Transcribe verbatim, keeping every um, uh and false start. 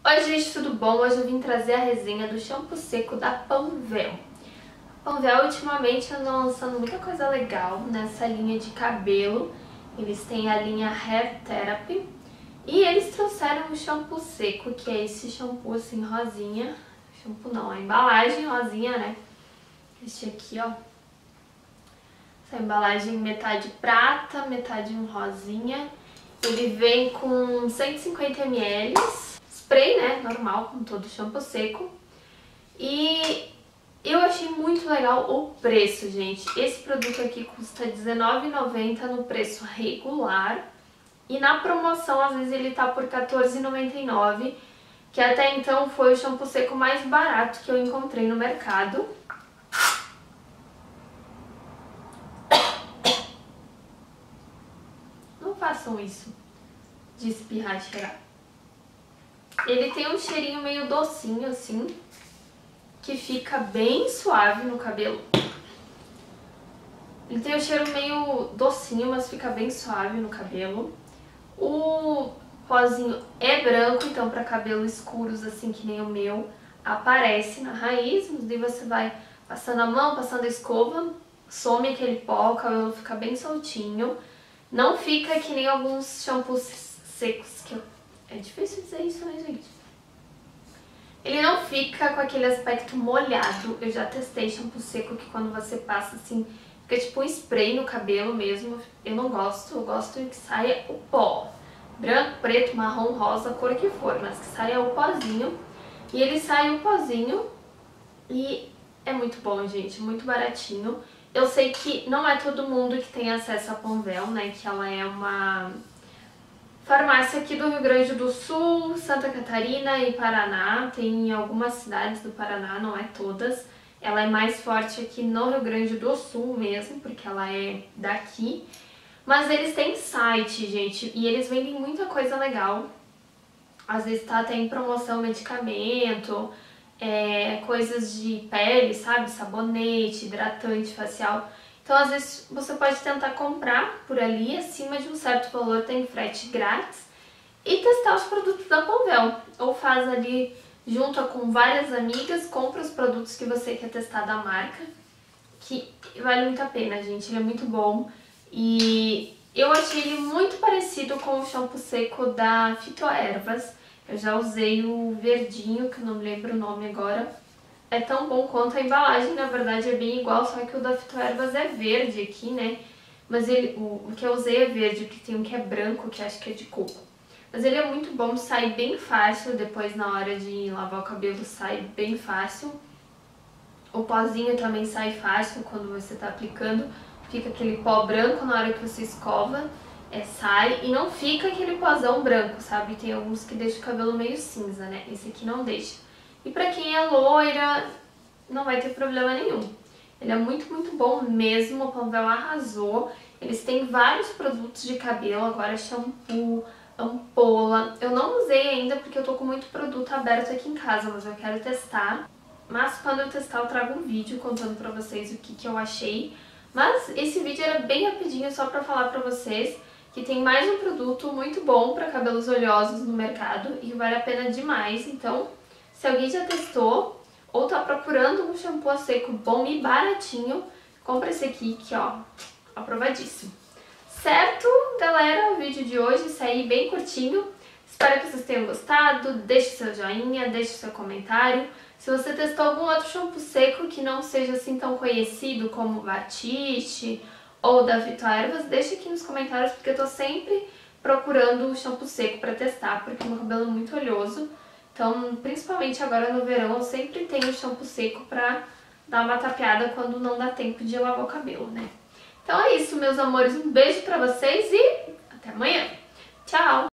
Oi gente, tudo bom? Hoje eu vim trazer a resenha do shampoo seco da Panvel. A Panvel ultimamente anda lançando muita coisa legal nessa linha de cabelo. Eles têm a linha Hair Therapy e eles trouxeram o shampoo seco, que é esse shampoo assim rosinha. Shampoo não, a embalagem rosinha, né? Este aqui, ó. Essa embalagem metade prata, metade um rosinha. Ele vem com cento e cinquenta mililitros. Spray, né, normal, com todo shampoo seco. E eu achei muito legal o preço, gente. Esse produto aqui custa dezenove reais e noventa centavos no preço regular. E na promoção, às vezes, ele tá por quatorze reais e noventa e nove centavos, que até então foi o shampoo seco mais barato que eu encontrei no mercado. Não façam isso de espirrar e cheirar. Ele tem um cheirinho meio docinho, assim, que fica bem suave no cabelo. Ele tem um cheiro meio docinho, mas fica bem suave no cabelo. O pozinho é branco, então para cabelos escuros, assim que nem o meu, aparece na raiz. Mas daí você vai passando a mão, passando a escova, some aquele pó, o cabelo fica bem soltinho. Não fica que nem alguns shampoos secos que eu... É difícil dizer isso, né, gente? Ele não fica com aquele aspecto molhado. Eu já testei shampoo seco que quando você passa assim, fica tipo um spray no cabelo mesmo. Eu não gosto, eu gosto que saia o pó. Branco, preto, marrom, rosa, cor que for, mas que saia o pozinho. E ele sai o pozinho e é muito bom, gente, muito baratinho. Eu sei que não é todo mundo que tem acesso à Panvel, né, que ela é uma... farmácia aqui do Rio Grande do Sul, Santa Catarina e Paraná. Tem em algumas cidades do Paraná, não é todas. Ela é mais forte aqui no Rio Grande do Sul mesmo, porque ela é daqui. Mas eles têm site, gente, e eles vendem muita coisa legal. Às vezes tá até em promoção medicamento, é, coisas de pele, sabe? Sabonete, hidratante facial. Então, às vezes, você pode tentar comprar por ali, acima de um certo valor tem frete grátis, e testar os produtos da Panvel. Ou faz ali, junto com várias amigas, compra os produtos que você quer testar da marca, que vale muito a pena, gente, ele é muito bom. E eu achei ele muito parecido com o shampoo seco da Fitoervas. Eu já usei o verdinho, que eu não me lembro o nome agora. É tão bom quanto a embalagem, na verdade é bem igual, só que o da Fitoervas é verde aqui, né? Mas ele, o, o que eu usei é verde, porque tem um que é branco, que acho que é de coco. Mas ele é muito bom, sai bem fácil, depois na hora de lavar o cabelo sai bem fácil. O pozinho também sai fácil quando você tá aplicando, fica aquele pó branco na hora que você escova, é, sai e não fica aquele pozão branco, sabe? Tem alguns que deixam o cabelo meio cinza, né? Esse aqui não deixa. E pra quem é loira, não vai ter problema nenhum. Ele é muito, muito bom mesmo, a Panvel arrasou. Eles têm vários produtos de cabelo, agora shampoo, ampola. Eu não usei ainda porque eu tô com muito produto aberto aqui em casa, mas eu quero testar. Mas quando eu testar eu trago um vídeo contando pra vocês o que, que eu achei. Mas esse vídeo era bem rapidinho, só pra falar pra vocês que tem mais um produto muito bom pra cabelos oleosos no mercado e vale a pena demais, então... Se alguém já testou ou tá procurando um shampoo seco bom e baratinho, compra esse aqui que, ó, aprovadíssimo. Certo, galera? O vídeo de hoje saiu bem curtinho. Espero que vocês tenham gostado. Deixe seu joinha, deixe seu comentário. Se você testou algum outro shampoo seco que não seja assim tão conhecido como o Batiste ou da Fitoervas, deixe aqui nos comentários, porque eu tô sempre procurando o shampoo seco pra testar, porque meu cabelo é muito oleoso. Então, principalmente agora no verão, eu sempre tenho shampoo seco pra dar uma tapeada quando não dá tempo de lavar o cabelo, né? Então é isso, meus amores. Um beijo pra vocês e até amanhã. Tchau!